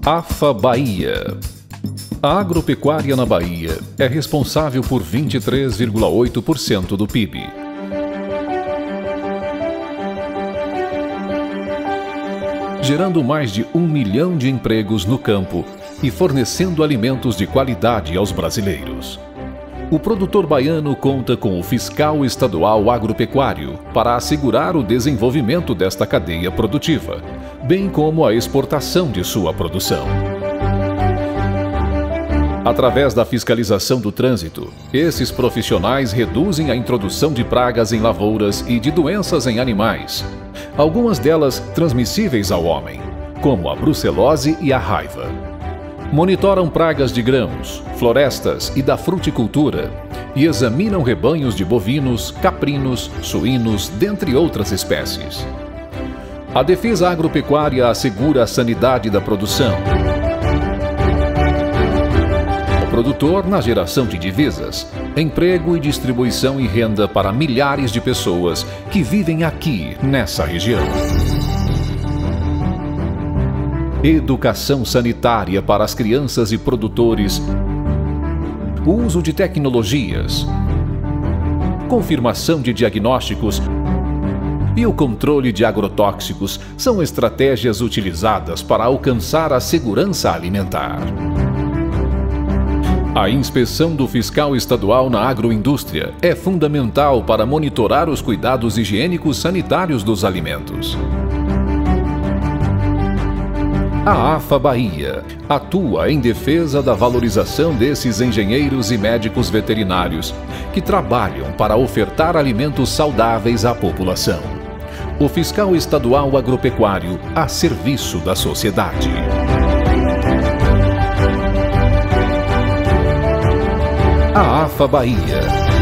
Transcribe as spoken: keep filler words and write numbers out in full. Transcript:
AFA Bahia. A agropecuária na Bahia é responsável por vinte e três vírgula oito por cento do P I B. Gerando mais de um milhão de empregos no campo e fornecendo alimentos de qualidade aos brasileiros. O produtor baiano conta com o Fiscal Estadual Agropecuário para assegurar o desenvolvimento desta cadeia produtiva, bem como a exportação de sua produção. Através da fiscalização do trânsito, esses profissionais reduzem a introdução de pragas em lavouras e de doenças em animais, algumas delas transmissíveis ao homem, como a brucelose e a raiva. Monitoram pragas de grãos, florestas e da fruticultura e examinam rebanhos de bovinos, caprinos, suínos, dentre outras espécies. A defesa agropecuária assegura a sanidade da produção. O produtor na geração de divisas, emprego e distribuição e renda para milhares de pessoas que vivem aqui, nessa região. Educação sanitária para as crianças e produtores, o uso de tecnologias, confirmação de diagnósticos e o controle de agrotóxicos são estratégias utilizadas para alcançar a segurança alimentar. A inspeção do fiscal estadual na agroindústria é fundamental para monitorar os cuidados higiênicos sanitários dos alimentos. A AFA Bahia atua em defesa da valorização desses engenheiros e médicos veterinários que trabalham para ofertar alimentos saudáveis à população. O Fiscal Estadual Agropecuário a serviço da sociedade. A AFA Bahia.